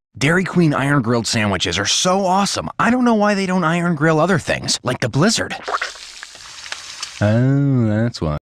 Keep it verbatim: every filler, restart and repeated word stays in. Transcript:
Dairy Queen Iron Grilled sandwiches are so awesome. I don't know why they don't iron grill other things, like the Blizzard. Oh, that's why.